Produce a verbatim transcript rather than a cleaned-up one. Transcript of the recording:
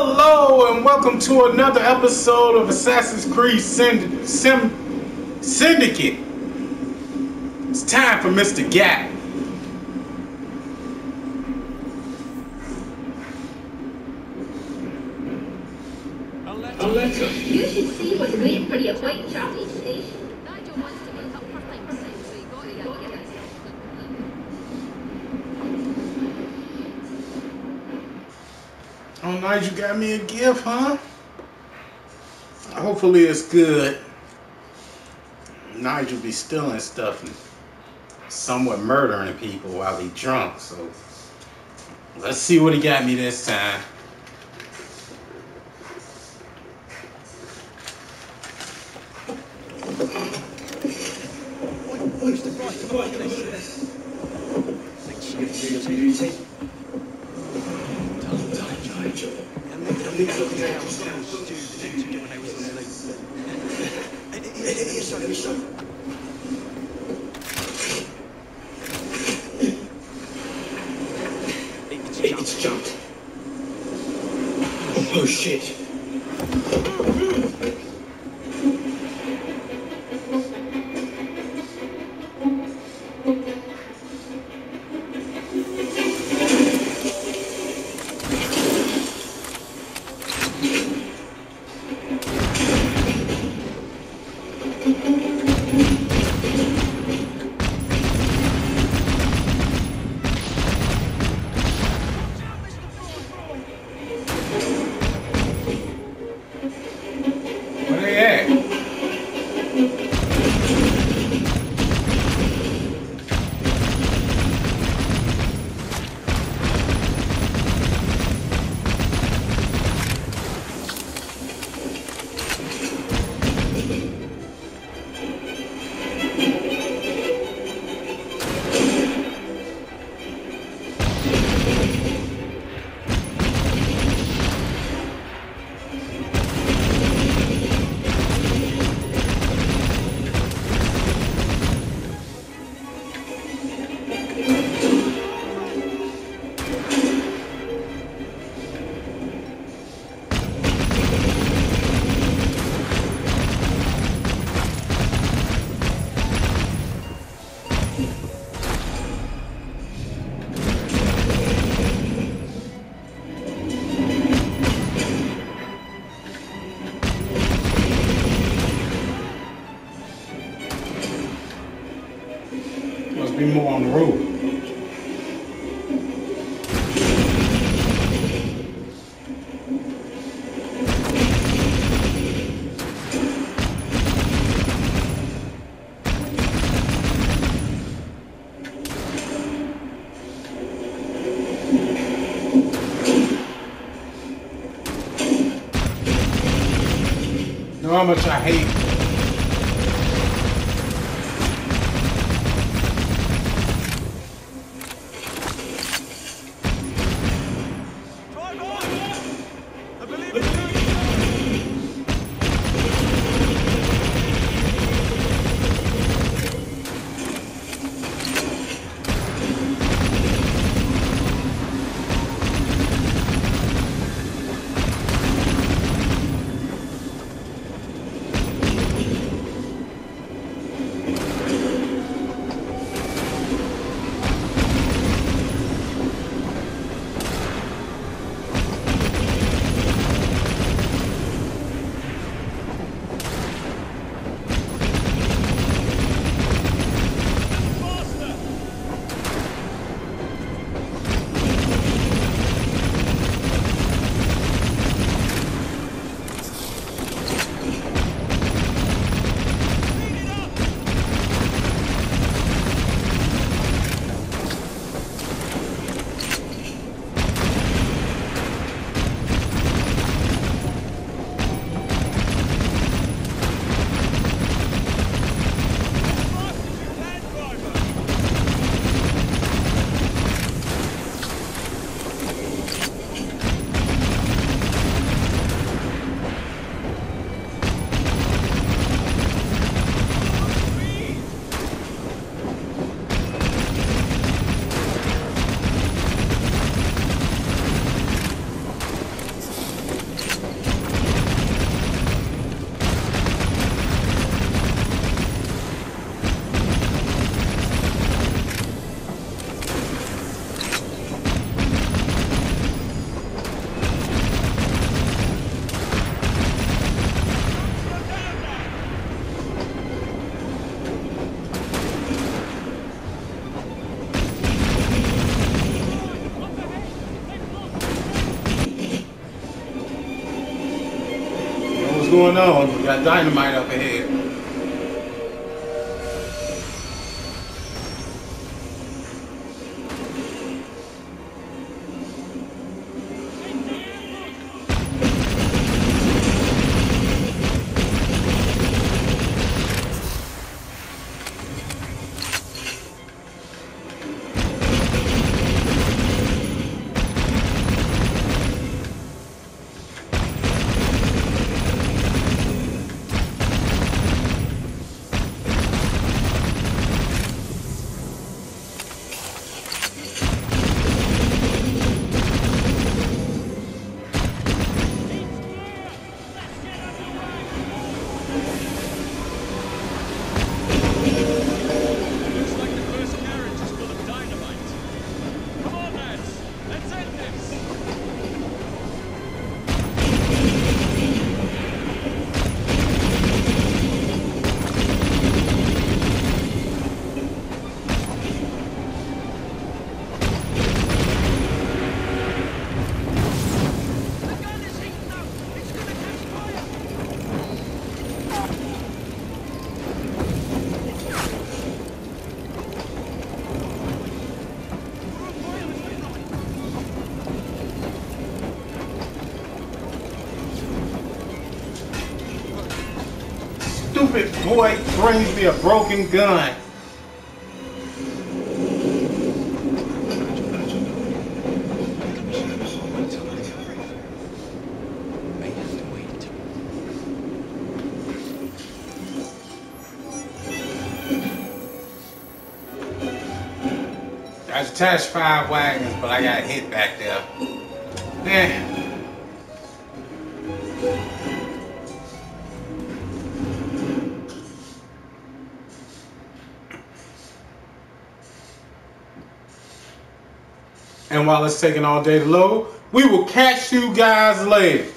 Hello and welcome to another episode of Assassin's Creed Synd- Sim- Syndicate. It's time for Mister Gap. Alexa. You should see what's waiting for you at Whitechapel Station. Nigel wants to make up for things, so you got to get yourself. Oh, Nigel got me a gift, huh? Hopefully it's good. Nigel be stealing stuff and somewhat murdering people while he drunk, so let's see what he got me this time. It's jumped. Oh shit. Where they at? Must be more on the road. Know how much I hate what's going on. We got dynamite up ahead. Stupid boy brings me a broken gun. I attached five wagons, but I got hit back there. Eh. And while it's taking all day to load, we will catch you guys later.